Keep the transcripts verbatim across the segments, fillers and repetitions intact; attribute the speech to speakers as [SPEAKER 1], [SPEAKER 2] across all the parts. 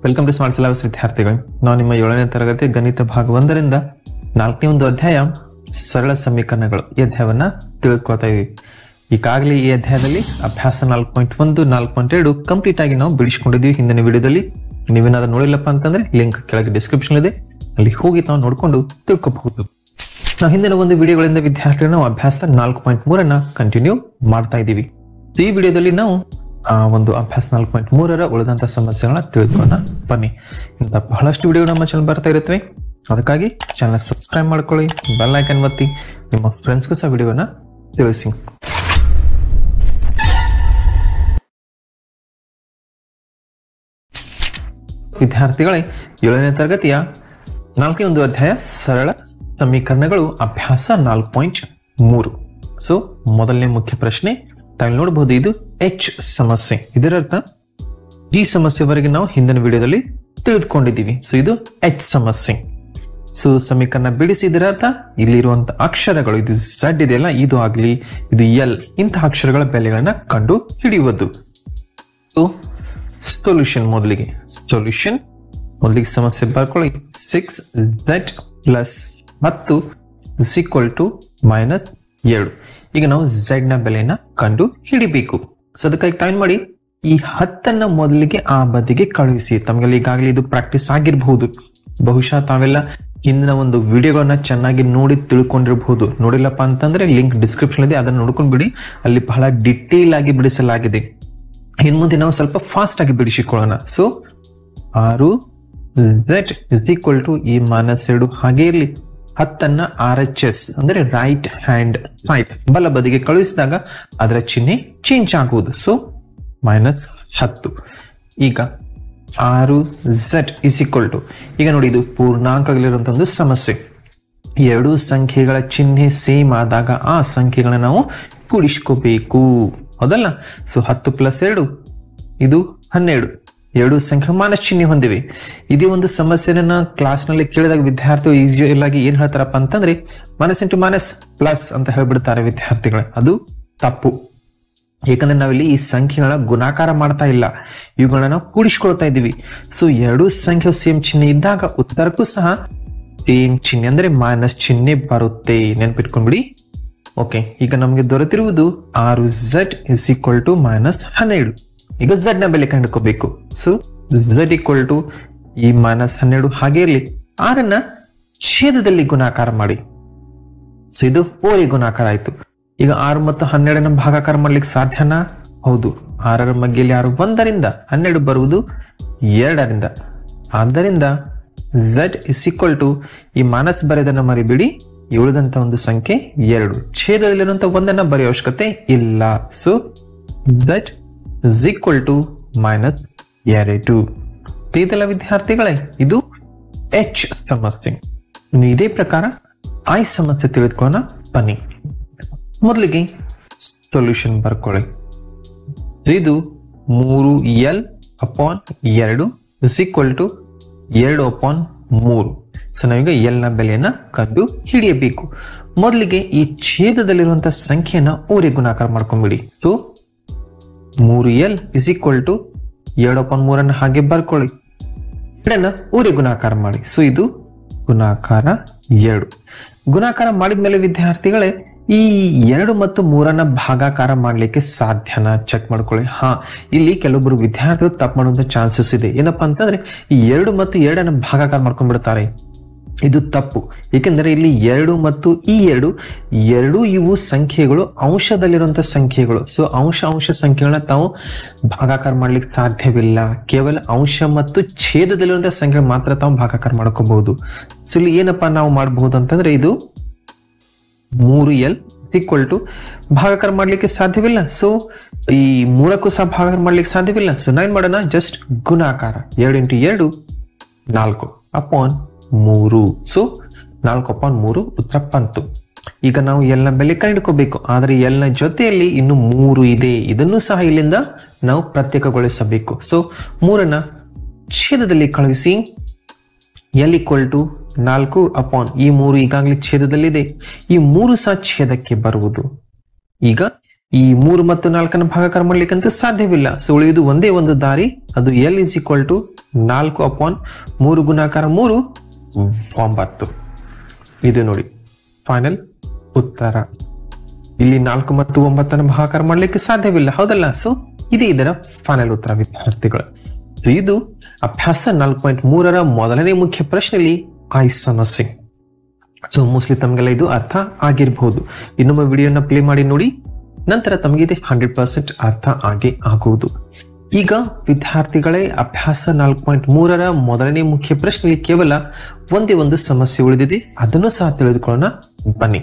[SPEAKER 1] Welcome to smart syllabus ವಿದ್ಯಾರ್ಥಿಗಳು. ನಾವು ನಿಮ್ಮ ಏಳನೇ ತರಗತಿ ಗಣಿತ ಭಾಗ ಒಂದರಿಂದ ನಾಲ್ಕನೇ ಒಂದು ಅಧ್ಯಾಯ ಸರಳ ಸಮೀಕರಣಗಳು ಈ ಅಧ್ಯಾಯವನ್ನ ತಿಳಿದುಕೊಳ್ತಾ ಇದೀವಿ. ಈಗಾಗಲೇ ಈ ಅಧ್ಯಾಯದಲ್ಲಿ ಅಭ್ಯಾಸ ನಾಲ್ಕು ಪಾಯಿಂಟ್ ಒಂದು ನಾಲ್ಕು ಪಾಯಿಂಟ್ ಎರಡು ಕಂಪ್ಲೀಟ್ ಆಗಿ ನಾವು ಬಿಡಿಸಿಕೊಂಡಿದ್ದೀವಿ. ಹಿಂದಿನ ವಿಡಿಯೋದಲ್ಲಿ ನೀವೇನಾದ್ರೂ ನೋಡಿಲ್ಲಪ್ಪ ಅಂತಂದ್ರೆ ಲಿಂಕ್ ಕೆಳಗೆ ಡಿಸ್ಕ್ರಿಪ್ಷನ್ ಇದೆ, ಅಲ್ಲಿ ಹೋಗಿ ನಾವು ನೋಡ್ಕೊಂಡು ತಿಳ್ಕೊಬಹುದು. ನಾವು ಹಿಂದಿನ ಒಂದು ವಿಡಿಯೋಗಳಿಂದ ವಿದ್ಯಾರ್ಥಿಗಳು ನಾವು ಅಭ್ಯಾಸ ನಾಲ್ಕು ಪಾಯಿಂಟ್ ಮೂರನ್ನ ಕಂಟಿನ್ಯೂ ಮಾಡ್ತಾ ಇದ್ದೀವಿ. ಈ ವಿಡಿಯೋದಲ್ಲಿ ನಾವು ಆ ಒಂದು ಅಭ್ಯಾಸ ನಾಲ್ಕು ಪಾಯಿಂಟ್ ಮೂರರ ಉಳಿದಂತ ಸಮಸ್ಯೆಗಳನ್ನ ತಿಳಿದುಕೊಳ್ಳೋಣ ಬನ್ನಿ. ಇಂಥ ಬಹಳಷ್ಟು ವಿಡಿಯೋ ನಮ್ಮ ಚಾನಲ್ ಬರ್ತಾ ಇರುತ್ತವೆ, ಅದಕ್ಕಾಗಿ ಚಾನಲ್ ಸಬ್ಸ್ಕ್ರೈಬ್ ಮಾಡ್ಕೊಳ್ಳಿ, ಬೆಲ್ ಐಕನ್ ಒತ್ತಿ, ನಿಮ್ಮ ಫ್ರೆಂಡ್ಸ್ಗೂ ಸಹ ವಿಡಿಯೋನ ತಿಳಿಸಿ. ವಿದ್ಯಾರ್ಥಿಗಳೇ, ಏಳನೇ ತರಗತಿಯ ನಾಲ್ಕನೇ ಒಂದು ಅಧ್ಯಾಯ ಸರಳ ಸಮೀಕರಣಗಳು ಅಭ್ಯಾಸ ನಾಲ್ಕು ಪಾಯಿಂಟ್ ಮೂರು. ಸೊ ಮೊದಲನೇ ಮುಖ್ಯ ಪ್ರಶ್ನೆ ತಾವು ನೋಡಬಹುದು, ಇದು ಎಚ್ ಸಮಸ್ಯೆ. ಇದರರ್ಥ ಈ ಸಮಸ್ಯೆವರೆಗೆ ನಾವು ಹಿಂದಿನ ವಿಡಿಯೋದಲ್ಲಿ ತಿಳಿದುಕೊಂಡಿದ್ದೀವಿ. ಸೊ ಇದು ಎಚ್ ಸಮಸ್ಯೆ. ಸೊ ಸಮೀಕರಣ ಬಿಡಿಸಿ, ಇದರ ಅರ್ಥ ಇಲ್ಲಿರುವಂತಹ ಅಕ್ಷರಗಳು, ಇದು ಝಡ್ ಇದೆಯಲ್ಲ, ಇದು ಆಗ್ಲಿ, ಇದು ಎಲ್, ಇಂತಹ ಅಕ್ಷರಗಳ ಬೆಲೆಗಳನ್ನ ಕಂಡು ಹಿಡಿಯುವುದು. ಸೊ ಸೊಲ್ಯೂಷನ್ ಮೊದಲಿಗೆ ಸೊಲ್ಯೂಷನ್ ಮೊದಲಿಗೆ ಸಮಸ್ಯೆ ಬರ್ಕೊಳ್ಳಿ. ಸಿಕ್ಸ್ ಝೆಡ್ ಪ್ಲಸ್ ಹತ್ತು ಇಸ್ ಈಕ್ವಲ್ ಟು ಮೈನಸ್ ಎರಡು. ಈಗ ನಾವು ಝೆಡ್ ನ ಬೆಲೆಯನ್ನ ಕಂಡು ಹಿಡಿಬೇಕು. ಸೊ ಅದಕ್ಕಾಗಿ ಟೈಮ್ ಮಾಡಿ, ಈ ಹತ್ತನ್ನ ಮೊದಲಿಗೆ ಆ ಬದಿಗೆ ಕಳುಹಿಸಿ. ತಮಗೆ ಈಗಾಗಲೇ ಇದು ಪ್ರಾಕ್ಟೀಸ್ ಆಗಿರಬಹುದು, ಬಹುಶಃ ತಾವೆಲ್ಲ ಹಿಂದಿನ ಒಂದು ವಿಡಿಯೋಗಳನ್ನ ಚೆನ್ನಾಗಿ ನೋಡಿ ತಿಳ್ಕೊಂಡಿರಬಹುದು. ನೋಡಿಲ್ಲಪ್ಪ ಅಂತಂದ್ರೆ ಲಿಂಕ್ ಡಿಸ್ಕ್ರಿಪ್ಷನ್ ಇದೆ, ಅದನ್ನ ನೋಡ್ಕೊಂಡ್ ಬಿಡಿ, ಅಲ್ಲಿ ಬಹಳ ಡಿಟೇಲ್ ಆಗಿ ಬಿಡಿಸಲಾಗಿದೆ. ಇನ್ ಮುಂದೆ ನಾವು ಸ್ವಲ್ಪ ಫಾಸ್ಟ್ ಆಗಿ ಬಿಡಿಸಿಕೊಳ್ಳೋಣ. ಸೊ ಆರು ಝೆಡ್ ಇಸ್ ಈಕ್ವಲ್ ಟು ಈ ಮೈನಸ್ ಎರಡು ಹಾಗೆ ಇರಲಿ. ಹತ್ತನ್ನ ಆರ್ ಎಚ್ ಎಸ್ ಅಂದ್ರೆ ರೈಟ್ ಹ್ಯಾಂಡ್ ಸೈಡ್ ಬಲ ಬದಿಗೆ ಕಳುಹಿಸಿದಾಗ ಅದರ ಚಿಹ್ನೆ ಚೇಂಜ್ ಆಗುವುದು. ಸೊ ಮೈನಸ್ ಹತ್ತು. ಈಗ ಆರು ಝೆಡ್ ಇಸ್ ಈಕ್ವಲ್ ಟು, ಈಗ ನೋಡಿ ಇದು ಪೂರ್ಣಾಂಕಗಳಿರುವಂತಹ ಒಂದು ಸಮಸ್ಯೆ. ಎರಡು ಸಂಖ್ಯೆಗಳ ಚಿಹ್ನೆ ಸೇಮ್ ಆದಾಗ ಆ ಸಂಖ್ಯೆಗಳನ್ನ ನಾವು ಕೂಡಿಸ್ಕೋಬೇಕು, ಹೌದಲ್ಲ? ಸೊ ಹತ್ತು ಪ್ಲಸ್ ಎರಡು ಇದು ಹನ್ನೆರಡು. ಎರಡು ಸಂಖ್ಯೆ ಮಾನಸ್ ಚಿಹ್ನೆ ಹೊಂದಿವೆ. ಇದೇ ಒಂದು ಸಮಸ್ಯೆನ ಕ್ಲಾಸ್ ನಲ್ಲಿ ಕೇಳಿದಾಗ ವಿದ್ಯಾರ್ಥಿಗಳು ಈಸಿಯಲ್ ಆಗಿ ಏನ್ ಹೇಳ್ತಾರಪ್ಪ ಅಂತಂದ್ರೆ ಮೈನಸ್ ಇಂಟು ಮೈನಸ್ ಪ್ಲಸ್ ಅಂತ ಹೇಳ್ಬಿಡ್ತಾರೆ ವಿದ್ಯಾರ್ಥಿಗಳು. ಅದು ತಪ್ಪು. ಯಾಕಂದ್ರೆ ನಾವಿಲ್ಲಿ ಈ ಸಂಖ್ಯೆಗಳ ಗುಣಾಕಾರ ಮಾಡ್ತಾ ಇಲ್ಲ, ಇವುಗಳನ್ನ ನಾವು ಕೂಡಿಸ್ಕೊಳ್ತಾ ಇದೀವಿ. ಸೊ ಎರಡು ಸಂಖ್ಯೆ ಸೇಮ್ ಚಿಹ್ನೆ ಇದ್ದಾಗ ಉತ್ತರಕ್ಕೂ ಸಹ ಸೇಮ್ ಚಿಹ್ನೆ ಅಂದ್ರೆ ಮೈನಸ್ ಚಿಹ್ನೆ ಬರುತ್ತೆ, ನೆನ್ಪಿಟ್ಕೊಂಡ್ಬಿಡಿ. ಓಕೆ, ಈಗ ನಮ್ಗೆ ದೊರೆತಿರುವುದು ಆರು Z is equal to minus ಹನ್ನೆರಡು. ಈಗ ಝೆಡ್ ನ ಬೆಲೆ ಕಂಡುಕೋಬೇಕು. ಸೊ ಝೆಡ್ ಈಕ್ವಲ್ ಟು ಈ ಮೈನಸ್ ಹನ್ನೆರಡು ಹಾಗೆ ಇರಲಿ. ಆರನ್ನ ಛೇದದಲ್ಲಿ ಗುಣಾಕಾರ ಮಾಡಿ. ಸೊ ಇದು ಓರಿ ಗುಣಾಕಾರ ಆಯ್ತು. ಈಗ ಆರು ಮತ್ತು ಹನ್ನೆರಡನ್ನ ಭಾಗಾಕಾರ ಮಾಡ್ಲಿಕ್ಕೆ ಸಾಧ್ಯನಾ? ಹೌದು. ಆರರ ಮಧ್ಯೆಯಲ್ಲಿ ಆರು ಒಂದರಿಂದ, ಹನ್ನೆರಡು ಬರುವುದು ಎರಡರಿಂದ. ಆದ್ದರಿಂದ ಝೆಡ್ ಇಸ್ ಈಕ್ವಲ್ ಟು ಈ ಮೈನಸ್ ಬರೆದನ್ನ ಮರಿಬಿಡಿ, ಉಳಿದಂತ ಒಂದು ಸಂಖ್ಯೆ ಎರಡು. ಛೇದದಲ್ಲಿರುವಂತಹ ಒಂದನ್ನ ಬರೆಯೋ ಅವಶ್ಯಕತೆ ಇಲ್ಲ. So Z is equal to minus ಎರಡು. ಇದೆಲ್ಲ ವಿದ್ಯಾರ್ಥಿಗಳೇ, ಇದು ಎಚ್ ಸಮಸ್ಯೆ. ಇನ್ನು ಇದೇ ಪ್ರಕಾರ ಐ ಸಮಸ್ಯೆ ತಿಳಿದುಕೊಳ್ಳೋಣ ಬನ್ನಿ. ಮೊದಲಿಗೆ ಸೊಲ್ಯೂಷನ್ ಬರ್ಕೊಳ್ಳಿ. ಇದು ಮೂರು ಎಲ್ ಅಪಾನ್ ಎರಡು ಇಸ್ ಈಕ್ವಲ್ ಟು ಎರಡು ಅಪಾನ್ ಮೂರು. ಸೊ ನಾವೀಗ ಎಲ್ ನ ಬೆಲೆಯನ್ನ ಕಂಡು ಹಿಡಿಯಬೇಕು. ಮೊದಲಿಗೆ ಈ ಛೇದದಲ್ಲಿರುವಂತಹ ಸಂಖ್ಯೆಯನ್ನ ಓರೆ ಗುಣಾಕಾರ ಮಾಡ್ಕೊಂಡ್ಬಿಡಿ. ಸೊ ಮೂರು ಎಲ್ ಇಸ್ ಈಕ್ವಲ್ ಟು ಎರಡು ಅಪಾನ್ ಮೂರನ್ನ ಹಾಗೆ ಬರ್ಕೊಳ್ಳಿ, ಎರಡನ್ನ ಓರೆ ಗುಣಾಕಾರ ಮಾಡಿ. ಸೊ ಇದು ಗುಣಾಕಾರ ಎರಡು. ಗುಣಾಕಾರ ಮಾಡಿದ್ಮೇಲೆ ವಿದ್ಯಾರ್ಥಿಗಳೇ, ಈ ಎರಡು ಮತ್ತು ಮೂರನ್ನ ಭಾಗಾಕಾರ ಮಾಡ್ಲಿಕ್ಕೆ ಸಾಧ್ಯನಾ ಚೆಕ್ ಮಾಡ್ಕೊಳ್ಳಿ. ಹಾ, ಇಲ್ಲಿ ಕೆಲವೊಬ್ರು ವಿದ್ಯಾರ್ಥಿಗಳು ತಪ್ಪು ಮಾಡುವಂತ ಚಾನ್ಸಸ್ ಇದೆ. ಏನಪ್ಪಾ ಅಂತಂದ್ರೆ ಈ ಎರಡು ಮತ್ತು ಎರಡನ್ನ ಭಾಗಾಕಾರ ಮಾಡ್ಕೊಂಡ್ಬಿಡ್ತಾರೆ. ಇದು ತಪ್ಪು. ಏಕೆಂದರೆ ಇಲ್ಲಿ ಎರಡು ಮತ್ತು ಈ ಎರಡು ಎರಡು ಇವು ಸಂಖ್ಯೆಗಳು ಅಂಶದಲ್ಲಿರುವಂತಹ ಸಂಖ್ಯೆಗಳು. ಸೊ ಅಂಶ ಅಂಶ ಸಂಖ್ಯೆಗಳನ್ನ ತಾವು ಭಾಗಾಕಾರ ಮಾಡ್ಲಿಕ್ಕೆ ಸಾಧ್ಯವಿಲ್ಲ. ಕೇವಲ ಅಂಶ ಮತ್ತು ಛೇದದಲ್ಲಿರುವಂತಹ ಸಂಖ್ಯೆ ಮಾತ್ರ ತಾವು ಭಾಗಾಕಾರ ಮಾಡ್ಕೋಬಹುದು. ಸೊ ಇಲ್ಲಿ ಏನಪ್ಪಾ ನಾವು ಮಾಡಬಹುದು ಅಂತಂದ್ರೆ, ಇದು ಮೂರು ಎಲ್ ಈಕ್ವಲ್ ಟು ಭಾಗಾಕಾರ ಮಾಡ್ಲಿಕ್ಕೆ ಸಾಧ್ಯವಿಲ್ಲ. ಸೊ ಈ ಮೂರಕ್ಕೂ ಸಹ ಭಾಗಾಕಾರ ಮಾಡ್ಲಿಕ್ಕೆ ಸಾಧ್ಯವಿಲ್ಲ. ಸೊ ನಾವೇನ್ ಮಾಡೋಣ, ಜಸ್ಟ್ ಗುಣಾಕಾರ. ಎರಡು ಇಂಟು ಎರಡು ನಾಲ್ಕು ಅಪಾನ್ ಮೂರು. ಸೊ ನಾಲ್ಕು ಅಪಾನ್ ಮೂರು ಉತ್ತರ ಬಂತು. ಈಗ ನಾವು ಎಲ್ ನ ಬೆಲೆ ಕಂಡುಕೋಬೇಕು. ಆದ್ರೆ ಎಲ್ ನ ಜೊತೆಯಲ್ಲಿ ಇನ್ನು ಮೂರು ಇದೆ, ಇದನ್ನು ಸಹ ಇಲ್ಲಿಂದ ನಾವು ಪ್ರತ್ಯೇಕಗೊಳಿಸಬೇಕು. ಸೊ ಮೂರನ್ನ ಛೇದದಲ್ಲಿ ಕಳುಹಿಸಿ. ಎಲ್ ಈಕ್ವಲ್ ಟು ನಾಲ್ಕು ಅಪಾನ್ ಈ ಮೂರು ಈಗಾಗಲೇ ಛೇದದಲ್ಲಿದೆ, ಈ ಮೂರು ಸಹ ಛೇದಕ್ಕೆ ಬರುವುದು. ಈಗ ಈ ಮೂರು ಮತ್ತು ನಾಲ್ಕನ್ನು ಭಾಗಾಕಾರ ಮಾಡ್ಲಿಕ್ಕಂತೂ ಸಾಧ್ಯವಿಲ್ಲ. ಸೊ ಉಳಿಯುವುದು ಒಂದೇ ಒಂದು ದಾರಿ, ಅದು ಎಲ್ ಇಸ್ ಈಕ್ವಲ್ ಟು ನಾಲ್ಕು ಅಪಾನ್ ಮೂರು ಗುಣಾಕಾರ ಮೂರು ಒಂಬತ್ತು. ಇದು ನೋಡಿ ಫೈನಲ್ ಉತ್ತರ. ಇಲ್ಲಿ ನಾಲ್ಕು ಮತ್ತು ಒಂಬತ್ತನ್ನು ಭಾಗಾಕಾರ ಮಾಡ್ಲಿಕ್ಕೆ ಸಾಧ್ಯವಿಲ್ಲ, ಹೌದಲ್ಲ? ಸೊ ಇದು ಇದರ ಫೈನಲ್ ಉತ್ತರ ವಿದ್ಯಾರ್ಥಿಗಳು. ಇದು ಅಭ್ಯಾಸ ನಾಲ್ಕು ಪಾಯಿಂಟ್ ಮೂರರ ಮೊದಲನೇ ಮುಖ್ಯ ಪ್ರಶ್ನೆಯಲ್ಲಿ ಆಯ್ ಸಮಸ್ಯೆ. ಸೊ ಮೋಸ್ಟ್ಲಿ ತಮಗೆಲ್ಲ ಇದು ಅರ್ಥ ಆಗಿರಬಹುದು. ಇನ್ನೊಮ್ಮೆ ವಿಡಿಯೋನ ಪ್ಲೇ ಮಾಡಿ ನೋಡಿ, ನಂತರ ತಮಗೆ ಇದು ಹಂಡ್ರೆಡ್ ಪರ್ಸೆಂಟ್ ಅರ್ಥ ಆಗೇ ಆಗುವುದು. ಈಗ ವಿದ್ಯಾರ್ಥಿಗಳೇ, ಅಭ್ಯಾಸ ನಾಲ್ಕು ಪಾಯಿಂಟ್ ಮೂರರ ಮೊದಲನೇ ಮುಖ್ಯ ಪ್ರಶ್ನೆಯಲ್ಲಿ ಕೇವಲ ಒಂದೇ ಒಂದು ಸಮಸ್ಯೆ ಉಳಿದಿದೆ, ಅದನ್ನು ಸಹ ತಿಳಿದುಕೊಳ್ಳೋಣ ಬನ್ನಿ.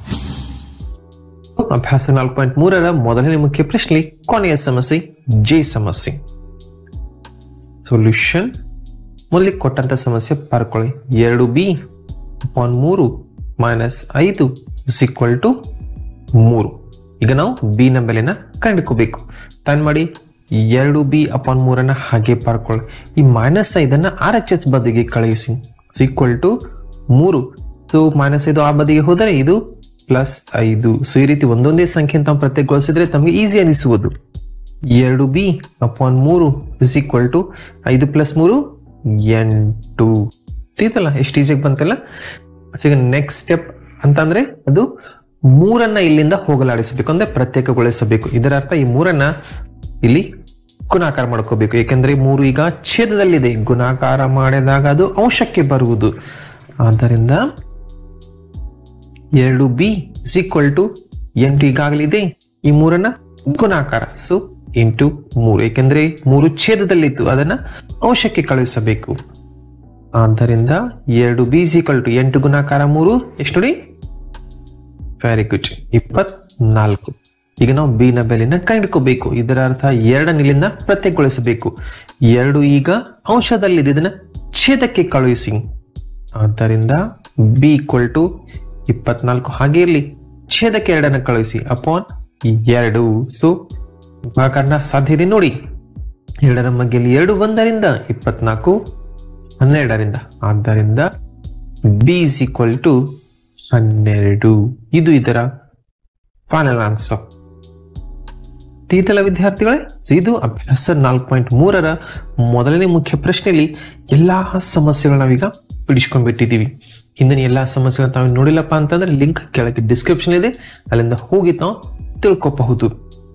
[SPEAKER 1] ಅಭ್ಯಾಸ ನಾಲ್ಕು ಪಾಯಿಂಟ್ ಮೂರರ ಮೊದಲನೇ ಮುಖ್ಯ ಪ್ರಶ್ನೆಯಲ್ಲಿ ಕೊನೆಯ ಸಮಸ್ಯೆ ಜೆ ಸಮಸ್ಯೆ. ಸೊಲ್ಯೂಷನ್ ಮೊದಲಿಗೆ ಕೊಟ್ಟಂತ ಸಮಸ್ಯೆ ಬರ್ಕೊಳ್ಳಿ. ಎರಡು ಬಿ ಅಪಾನ್ ಮೂರು ಮೈನಸ್ ಐದು ಇಸ್ ಈಕ್ವಲ್ ಟು ಮೂರು. ಈಗ ನಾವು ಬಿ ನ ಬೆಲೆನ ಕಂಡುಕೋಬೇಕು. ತಾನ್ ಮಾಡಿ ಎರಡು ಬಿ ಅಪಾನ್ ಮೂರನ್ನ ಹಾಗೆ ಬರ್ಕೊಳ್ಳಿ. ಈ ಮೈನಸ್ ಐದನ್ನ ಆರ್ ಎಚ್ ಎಸ್ ಬದಿಗೆ ಕಳುಹಿಸಿ, ಈಕ್ವಲ್ ಟು ಮೂರು. ಸೊ ಮೈನಸ್ ಐದು ಆ ಬದಿಗೆ ಹೋದರೆ ಇದು ಪ್ಲಸ್ ಐದು. ಸೊ ಈ ರೀತಿ ಒಂದೊಂದೇ ಸಂಖ್ಯೆ ತಾವು ಪ್ರತ್ಯೇಕಗೊಳಿಸಿದ್ರೆ ತಮಗೆ ಈಸಿ ಅನಿಸುವುದು. ಎರಡು ಬಿ ಅಪಾನ್ ಮೂರು ಇಸ್ ಈಕ್ವಲ್ ಟು ಐದು ಪ್ಲಸ್ ಮೂರು ಎಂಟು. ತಿಳಿತಲ್ಲ ಎಷ್ಟು ಈಸಿಯಾಗಿ ಬಂತಲ್ಲ. ಈಗ ನೆಕ್ಸ್ಟ್ ಸ್ಟೆಪ್ ಅಂತಂದ್ರೆ ಅದು ಮೂರನ್ನ ಇಲ್ಲಿಂದ ಹೋಗಲಾಡಿಸಬೇಕು, ಅಂದ್ರೆ ಪ್ರತ್ಯೇಕಗೊಳಿಸಬೇಕು. ಇದರ ಅರ್ಥ ಈ ಮೂರನ್ನ ಇಲ್ಲಿ ಗುಣಾಕಾರ ಮಾಡ್ಕೋಬೇಕು. ಏಕೆಂದ್ರೆ ಮೂರು ಈಗ ಛೇದದಲ್ಲಿದೆ, ಗುಣಾಕಾರ ಮಾಡಿದಾಗ ಅದು ಅಂಶಕ್ಕೆ ಬರುವುದು. ಆದ್ದರಿಂದ ಎರಡು ಬಿ ಇಸ್ ಈಕ್ವಲ್ ಟು ಎಂಟು ಈಗಾಗಲಿದೆ, ಈ ಮೂರನ್ನ ಗುಣಾಕಾರ. ಸೊ ಇಂಟು ಮೂರು, ಏಕೆಂದ್ರೆ ಮೂರು ಛೇದದಲ್ಲಿತ್ತು, ಅದನ್ನ ಅಂಶಕ್ಕೆ ಕಳುಹಿಸಬೇಕು. ಆದ್ದರಿಂದ ಎರಡು ಬಿ ಇಸ್ ಈಕ್ವಲ್ ಟು ಎಂಟು ಗುಣಾಕಾರ ಮೂರು ಎಷ್ಟು ನೋಡಿ? ವೆರಿ ಗುಡ್, ಇಪ್ಪತ್ನಾಲ್ಕು. ಈಗ ನಾವು ಬಿ ನ ಬೆಲೆನ ಕಂಡುಕೋಬೇಕು. ಇದರ ಅರ್ಥ ಎರಡನ್ನ ಇಲ್ಲಿಂದ ಪ್ರತ್ಯೇಕಗೊಳಿಸಬೇಕು. ಎರಡು ಈಗ ಅಂಶದಲ್ಲಿದೆ, ಇದನ್ನ ಛೇದಕ್ಕೆ ಕಳುಹಿಸಿ. ಆದ್ದರಿಂದ ಬಿ ಈಕ್ವಲ್ ಟು ಇಪ್ಪತ್ನಾಲ್ಕು ಹಾಗೆ ಇರಲಿ, ಛೇದಕ್ಕೆ ಎರಡನ್ನ ಕಳುಹಿಸಿ ಅಪಾನ್ ಎರಡು. ಸೊ ಭಾಗಾಕಾರನ ಸಾಧ್ಯ ಇದೆ ನೋಡಿ. ಎರಡರ ಮಧ್ಯೆಯಲ್ಲಿ ಎರಡು ಒಂದರಿಂದ ಇಪ್ಪತ್ನಾಲ್ಕು ಹನ್ನೆರಡರಿಂದ, ಆದ್ದರಿಂದ ಬಿ ಇಸ್ ಈಕ್ವಲ್ ಟು ಹನ್ನೆರಡು. ಇದು ಇದರ ಫೈನಲ್ ಆನ್ಸರ್. ತೀತಲ ವಿದ್ಯಾರ್ಥಿಗಳೇ, ಇದು ಅಭ್ಯಾಸ ನಾಲ್ಕು ಪಾಯಿಂಟ್ ಮೂರರ ಮೊದಲನೇ ಮುಖ್ಯ ಪ್ರಶ್ನೆಯಲ್ಲಿ ಎಲ್ಲಾ ಸಮಸ್ಯೆಗಳನ್ನ ನಾವೀಗ ಬಿಡಿಸ್ಕೊಂಡ್ಬಿಟ್ಟಿದೀವಿ. ಹಿಂದಿನ ಎಲ್ಲಾ ಸಮಸ್ಯೆಗಳನ್ನ ತಾವು ನೋಡಿಲ್ಲಪ್ಪ ಅಂತಂದ್ರೆ ಲಿಂಕ್ ಕೆಳಗೆ ಡಿಸ್ಕ್ರಿಪ್ಷನ್ ಇದೆ, ಅಲ್ಲಿಂದ ಹೋಗಿ ತಾವು ತಿಳ್ಕೋಬಹುದು.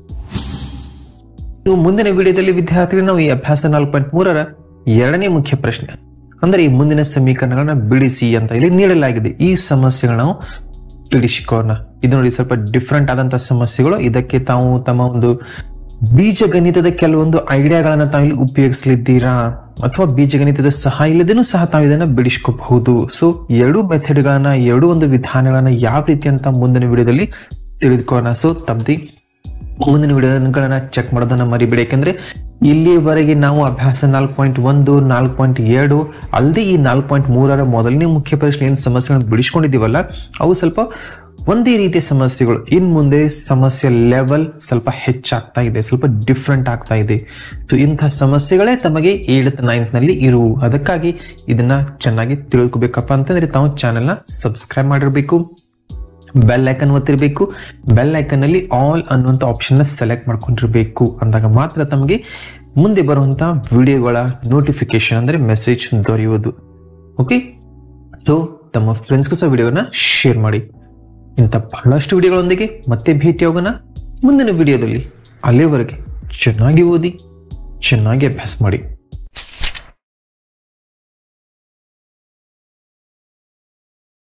[SPEAKER 1] ನೀವು ಮುಂದಿನ ವಿಡಿಯೋದಲ್ಲಿ ವಿದ್ಯಾರ್ಥಿಗಳು ನಾವು ಈ ಅಭ್ಯಾಸ ನಾಲ್ಕು ಪಾಯಿಂಟ್ ಮೂರರ ಎರಡನೇ ಮುಖ್ಯ ಪ್ರಶ್ನೆ ಅಂದ್ರೆ ಈ ಮುಂದಿನ ಸಮೀಕರಣಗಳನ್ನ ಬಿಡಿಸಿ ಅಂತ ಇಲ್ಲಿ ನೀಡಲಾಗಿದೆ. ಈ ಸಮಸ್ಯೆಗಳನ್ನ ನಾವು ಬಿಡಿಸಿಕೊಳ್ಳೋಣ. ಇದು ನೋಡಿ ಸ್ವಲ್ಪ ಡಿಫ್ರೆಂಟ್ ಆದಂತಹ ಸಮಸ್ಯೆಗಳು. ಇದಕ್ಕೆ ತಾವು ತಮ್ಮ ಒಂದು ಬೀಜಗಣಿತದ ಕೆಲವೊಂದು ಐಡಿಯಾಗಳನ್ನ ತಾವು ಇಲ್ಲಿ ಉಪಯೋಗಿಸಲಿದ್ದೀರಾ, ಅಥವಾ ಬೀಜಗಣಿತದ ಸಹಾಯ ಇಲ್ಲದೇನೂ ಸಹ ತಾವು ಇದನ್ನ ಬಿಡಿಸ್ಕೋಬಹುದು. ಸೊ ಎರಡು ಮೆಥಡ್ಗಳನ್ನ, ಎರಡು ಒಂದು ವಿಧಾನಗಳನ್ನ ಯಾವ ರೀತಿ ಅಂತ ಮುಂದಿನ ವಿಡಿಯೋದಲ್ಲಿ ತಿಳಿದುಕೊಳ್ಳೋಣ. ಸೊ ತಪ್ಪದಿ ಮುಂದಿನ ವಿಡಿಯೋಗಳನ್ನ ಚೆಕ್ ಮಾಡೋದನ್ನ ಮರಿಬೇಡಿ. ಯಾಕಂದ್ರೆ ಇಲ್ಲಿವರೆಗೆ ನಾವು ಅಭ್ಯಾಸ ನಾಲ್ಕು ಪಾಯಿಂಟ್ ಒಂದು, ನಾಲ್ಕು ಪಾಯಿಂಟ್ ಎರಡು ಅಲ್ಲದೆ ಈ ನಾಲ್ಕು ಪಾಯಿಂಟ್ ಮೂರರ ಮೊದಲನೇ ಮುಖ್ಯ ಪ್ರಶ್ನೆ ಏನ್ ಸಮಸ್ಯೆಗಳನ್ನು ಬಿಡಿಸ್ಕೊಂಡಿದೀವಲ್ಲ, ಅವು ಸ್ವಲ್ಪ ಒಂದೇ ರೀತಿಯ ಸಮಸ್ಯೆಗಳು. ಇನ್ ಮುಂದೆ ಸಮಸ್ಯೆ ಲೆವೆಲ್ ಸ್ವಲ್ಪ ಹೆಚ್ಚಾಗ್ತಾ ಇದೆ, ಸ್ವಲ್ಪ ಡಿಫ್ರೆಂಟ್ ಆಗ್ತಾ ಇದೆ. ಸೊ ಇಂಥ ಸಮಸ್ಯೆಗಳೇ ತಮಗೆ ಏಳತ್ ನೈನ್ತ್ ನಲ್ಲಿ ಇರುವು. ಅದಕ್ಕಾಗಿ ಇದನ್ನ ಚೆನ್ನಾಗಿ ತಿಳ್ಕೊಬೇಕಪ್ಪ ಅಂತಂದ್ರೆ ತಾವು ಚಾನೆಲ್ ನ ಸಬ್ಸ್ಕ್ರೈಬ್ ಮಾಡಿರ್ಬೇಕು, ಬೆಲ್ ಐಕನ್ ಒತ್ತಿರಬೇಕು. ಬೆಲ್ ಐಕನ್ ಅಲ್ಲಿ ಆಲ್ ಅನ್ನುವಂತ ಆಪ್ಷನ್ ನ ಸೆಲೆಕ್ಟ್ ಮಾಡ್ಕೊಂಡಿರ್ಬೇಕು. ಅಂದಾಗ ಮಾತ್ರ ತಮಗೆ ಮುಂದೆ ಬರುವಂತ ವಿಡಿಯೋಗಳ ನೋಟಿಫಿಕೇಶನ್ ಅಂದ್ರೆ ಮೆಸೇಜ್ ದೊರೆಯುವುದು. ಓಕೆ, ಸೊ ತಮ್ಮ ಫ್ರೆಂಡ್ಸ್ಗೂ ಸಹ ವಿಡಿಯೋನ ಶೇರ್ ಮಾಡಿ. ಇಂಥ ಬಹಳಷ್ಟು ವಿಡಿಯೋಗಳೊಂದಿಗೆ ಮತ್ತೆ ಭೇಟಿಯಾಗೋಣ ಮುಂದಿನ ವಿಡಿಯೋದಲ್ಲಿ. ಅಲ್ಲಿವರೆಗೆ ಚೆನ್ನಾಗಿ ಓದಿ, ಚೆನ್ನಾಗಿ ಅಭ್ಯಾಸ ಮಾಡಿ.